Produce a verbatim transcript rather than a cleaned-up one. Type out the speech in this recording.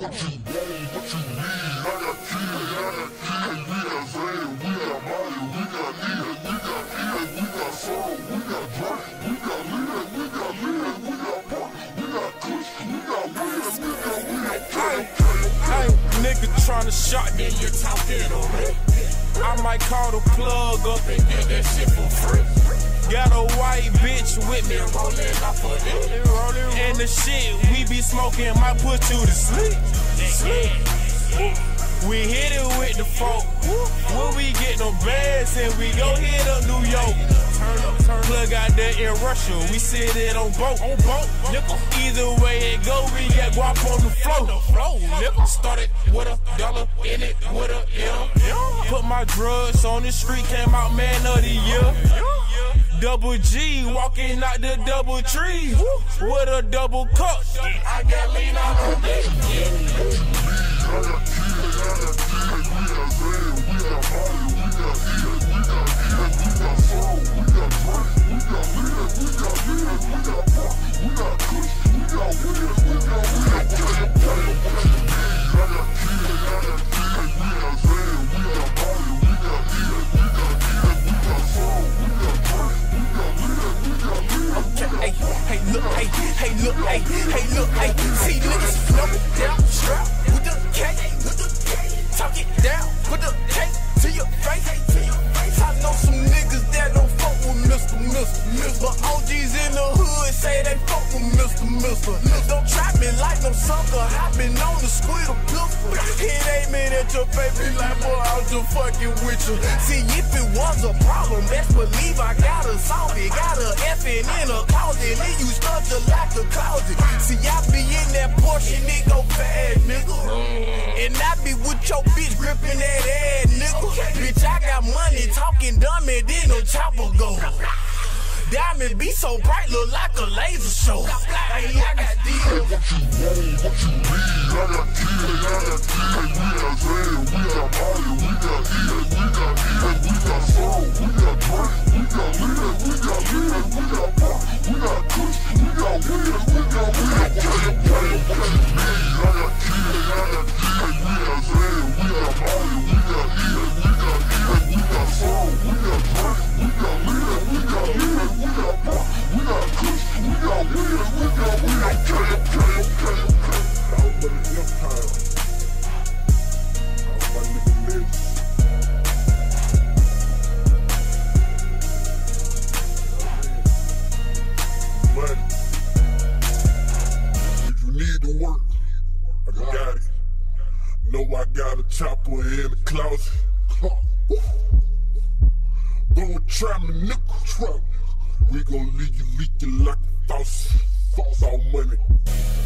what you want, what you need. I got kids, I got kids, we got Zay, we got Maya, we got Ed, we got Ed, we got Sorrow, we got Drake, we got Lid, we got Lid, we got Park, we got Kush, we got Wiz, we got Wiz. Hey, nigga tryna shot, then you talking on me. I might call the plug up and get that shit for free. Got a white bitch with me, rollin' off for it. And the shit we be smoking might put you to sleep. sleep. We hit it with the folk. When we get no bags and we go hit up New York. Turn up, turn plug out there in Russia. We sit it on boat, on boat. Nigga. Either way it go, we got guap on the floor. Nigga. Started with a dollar in it, with a M. Put my drugs on the street, came out man of the year. Double G walking out the double tree with a double cup. I got lean on the dick. I got kids, I got kids, we got Zay, we got Maya, we got Ed, we got Ed, we got Sorrow, we got Drake, we got Lid, we got Lid, we got Park, we got Kush, we got Wiz, we got Wiz. I got kids, I got kids, we got Zay, we got Maya, we got Ed, we got Ed, we got Sorrow, we got Drake, we got Lid, we got Lid, we got Hey, hey, look, hey, hey, look, hey, hey, look, hey. See niggas slow down, strap with the cake, with the cake. Talk it down, put the cake to your face, to your face. I know some niggas that don't fuck with Mister Mister Mister But O Gs in the hood say they fuck with Mister Mister Don't try me like no sucker, I been on the squid a pistol. It ain't me at your baby like, boy, I was just fucking with you. See, if it was a problem, best believe I gotta solve it. Got a effing in a closet, and you stuck to like a closet. See, I be in that Porsche, it go fast, nigga. And I be with your bitch gripping that ass, nigga. Bitch, I got money, talking dumb, and then no chopper go. Diamond be so bright, look like a laser show. Hey, I got deals. what you want, what you need. I got kids, I got kids, we got Zay, we got Maya, we got Ed, we got Ed, we got Sorrow, we got Drake, we got Lid, we got Lid, we got Park, we got Kush, we got Wiz, we got Wiz. I got kids, I got kids, we got Zay, we got Maya, we got Ed, we got Ed, we got Sorrow, we got Drake, we got Lid, we got Lid, we got Park, we got Kush, we got Wiz, we got Wiz. Okay, okay, okay, okay. Out for the empire. Out my nigga Liz. Money. If you need to work, I got it. Know I got a chopper in the closet. Don't try me, nigga. Try me. We gon' leave you leaking like a faucet. False all money.